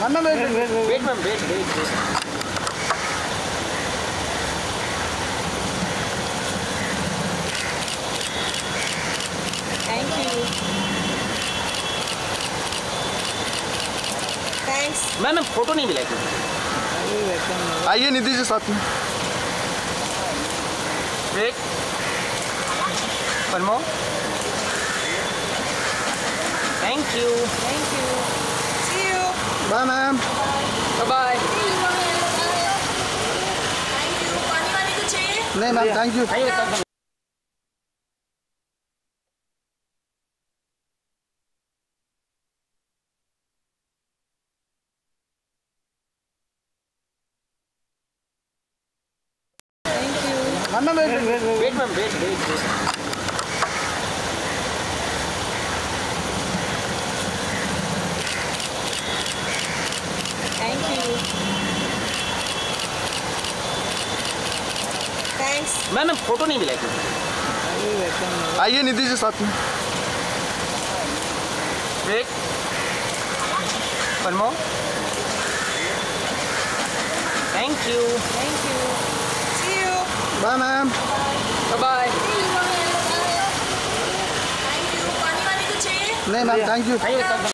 Wait, ma'am, wait. Thank you. Thanks. Ma'am photo नहीं मिला है। आइए निधि जी साथ में। Wait. One more. Thank you. Thank you. See you. Bye ma'am. Bye. Thank you. पानी वानी कुछ चाहिए? नहीं ma'am, thank you. Thank you. Wait, ma'am, wait. Thank you. Thanks. Ma'am photo नहीं मिला है। आइए निधि जी साथ में। Wait. One more. Thank you. Thank you. See you. Bye ma'am. Bye. Thank you. पानी वानी कुछ चाहिए? नहीं मैम, थैंक यू।